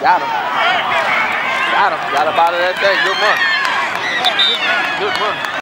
Got him. Got him. Got him out of that thing. Good run. Good run.